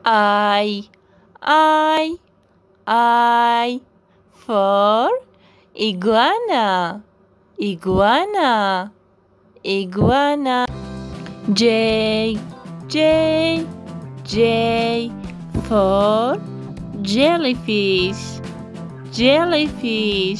I, I, I for iguana, iguana, iguana. J, J, J for jellyfish, jellyfish.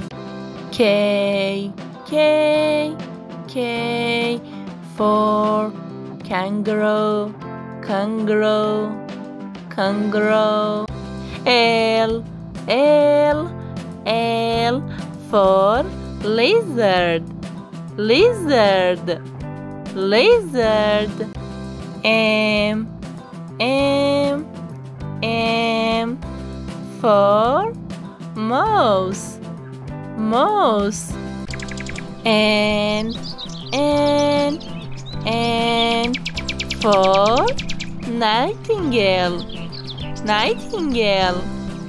K, K, K for kangaroo, kangaroo, kangaroo. L, L, L for lizard, lizard, lizard. M, M, M for mouse, mouse. N, N, N for nightingale, nightingale.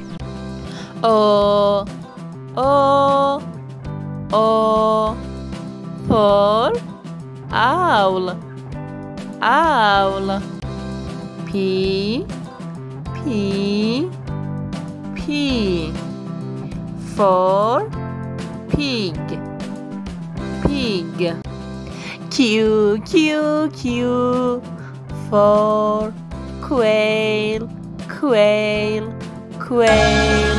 O, O, O for owl, owl. P, P, P for pig, pig. Q, Q, Q for quail, quail, quail.